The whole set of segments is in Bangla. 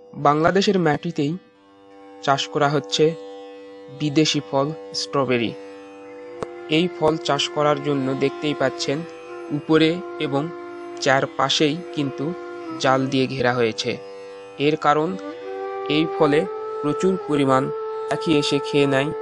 বাংলাদেশের মাটিতেই চাষ করা হচ্ছে বিদেশি ফল স্ট্রবেরি। এই ফল চাষ করার জন্য দেখতেই পাচ্ছেন উপরে এবং চারপাশেই কিন্তু জাল দিয়ে ঘেরা হয়েছে। এর কারণ এই ফলে প্রচুর পরিমাণ পাখি এসে খেয়ে নেয়।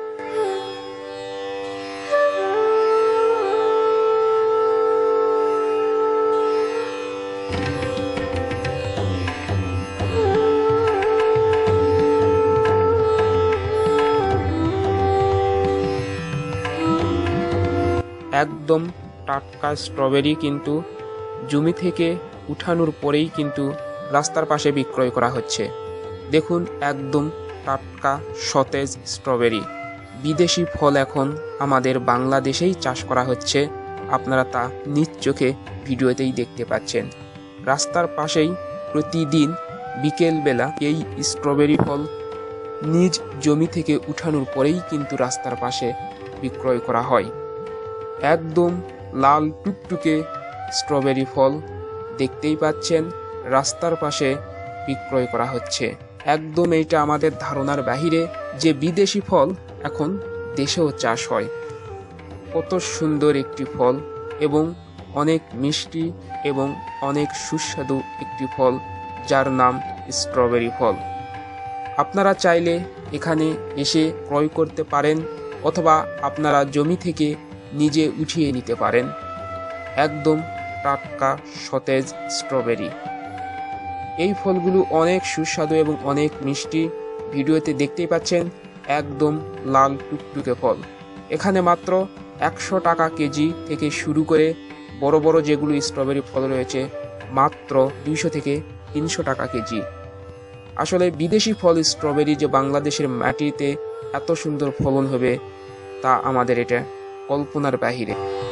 একদম টাটকা স্ট্রবেরি কিন্তু জমি থেকে উঠানোর পরেই কিন্তু রাস্তার পাশে বিক্রয় করা হচ্ছে। দেখুন, একদম টাটকা সতেজ স্ট্রবেরি। বিদেশি ফল এখন আমাদের বাংলাদেশেই চাষ করা হচ্ছে, আপনারা তা নিজ চোখে ভিডিওতেই দেখতে পাচ্ছেন। রাস্তার পাশেই প্রতিদিন বিকেলবেলা এই স্ট্রবেরি ফল নিজ জমি থেকে উঠানোর পরেই কিন্তু রাস্তার পাশে বিক্রয় করা হয়। একদম লাল টুকটুকে স্ট্রবেরি ফল দেখতেই পাচ্ছেন রাস্তার পাশে বিক্রয় করা হচ্ছে। একদম এইটা আমাদের ধারণার বাহিরে যে বিদেশি ফল এখন দেশেও চাষ হয়। কত সুন্দর একটি ফল এবং অনেক মিষ্টি এবং অনেক সুস্বাদু একটি ফল, যার নাম স্ট্রবেরি ফল। আপনারা চাইলে এখানে এসে ক্রয় করতে পারেন অথবা আপনারা জমি থেকে নিজে উঠিয়ে নিতে পারেন। একদম টাটকা সতেজ স্ট্রবেরি। এই ফলগুলো অনেক সুস্বাদু এবং অনেক মিষ্টি, ভিডিওতে দেখতেই পাচ্ছেন। একদম লাল টুকটুকে ফল। এখানে মাত্র 100 টাকা কেজি থেকে শুরু করে বড় বড় যেগুলো স্ট্রবেরি ফল রয়েছে মাত্র 200 থেকে 300 টাকা কেজি। আসলে বিদেশি ফল স্ট্রবেরি যে বাংলাদেশের মাটিতে এত সুন্দর ফলন হবে তা আমাদের এটা কল্পনার বাহিরে।